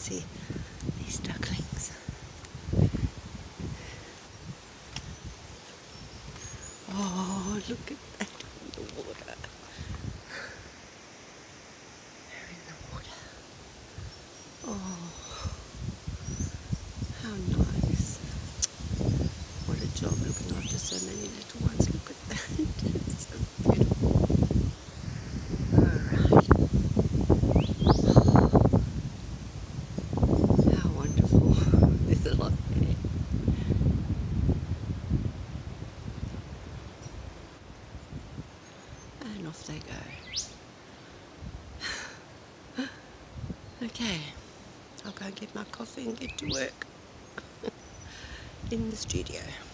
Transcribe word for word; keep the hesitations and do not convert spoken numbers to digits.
see these ducklings. Oh, look at that in the water. They're in the water. Oh, how nice. What a job looking after so many little ones. Look at that. It's so beautiful. Alright. How wonderful. There's a lot there. And off they go. Okay, I'll go and get my coffee and get to work in the studio.